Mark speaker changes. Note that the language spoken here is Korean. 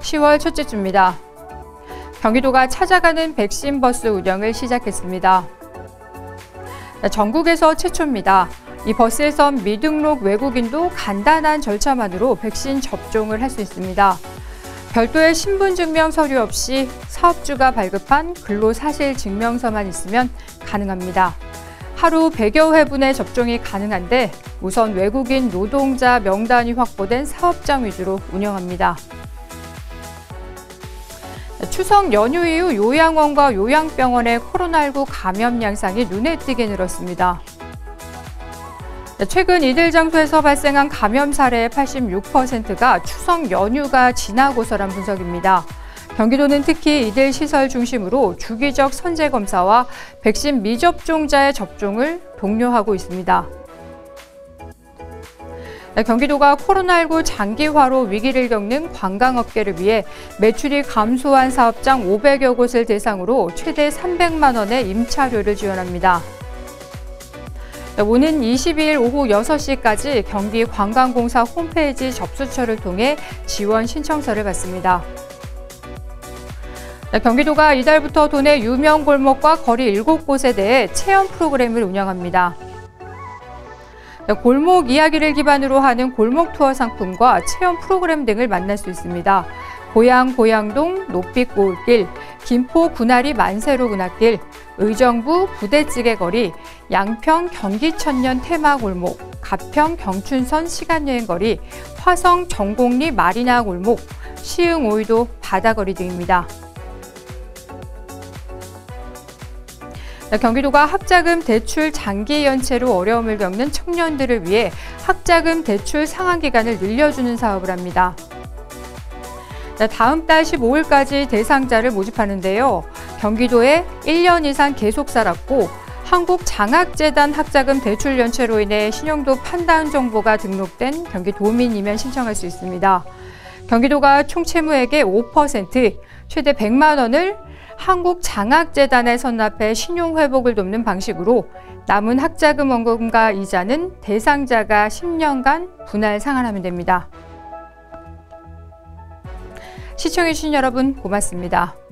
Speaker 1: 10월 첫째 주입니다. 경기도가 찾아가는 백신 버스 운영을 시작했습니다. 전국에서 최초입니다. 이 버스에선 미등록 외국인도 간단한 절차만으로 백신 접종을 할 수 있습니다. 별도의 신분증명 서류 없이 사업주가 발급한 근로사실증명서만 있으면 가능합니다. 하루 100여 회분의 접종이 가능한데 우선 외국인 노동자 명단이 확보된 사업장 위주로 운영합니다. 추석 연휴 이후 요양원과 요양병원의 코로나19 감염 양상이 눈에 띄게 늘었습니다. 최근 이들 장소에서 발생한 감염 사례의 86%가 추석 연휴가 지나고서란 분석입니다. 경기도는 특히 이들 시설 중심으로 주기적 선제 검사와 백신 미접종자의 접종을 독려하고 있습니다. 경기도가 코로나19 장기화로 위기를 겪는 관광업계를 위해 매출이 감소한 사업장 500여 곳을 대상으로 최대 300만 원의 임차료를 지원합니다. 오는 22일 오후 6시까지 경기관광공사 홈페이지 접수처를 통해 지원 신청서를 받습니다. 경기도가 이달부터 도내 유명 골목과 거리 7곳에 대해 체험 프로그램을 운영합니다. 골목 이야기를 기반으로 하는 골목 투어 상품과 체험 프로그램 등을 만날 수 있습니다. 고양동 노빛고울길, 김포 군아리 만세로 군악길, 의정부 부대찌개 거리, 양평 경기천년 테마골목, 가평 경춘선 시간여행거리, 화성 정곡리 마리나 골목, 시흥 오이도 바다거리 등입니다. 경기도가 학자금 대출 장기 연체로 어려움을 겪는 청년들을 위해 학자금 대출 상환 기간을 늘려주는 사업을 합니다. 다음 달 15일까지 대상자를 모집하는데요. 경기도에 1년 이상 계속 살았고 한국장학재단 학자금 대출 연체로 인해 신용도 판단 정보가 등록된 경기도민이면 신청할 수 있습니다. 경기도가 총 채무액의 5%, 최대 100만 원을 한국장학재단에 선납해 신용회복을 돕는 방식으로 남은 학자금 원금과 이자는 대상자가 10년간 분할 상환하면 됩니다. 시청해주신 여러분 고맙습니다.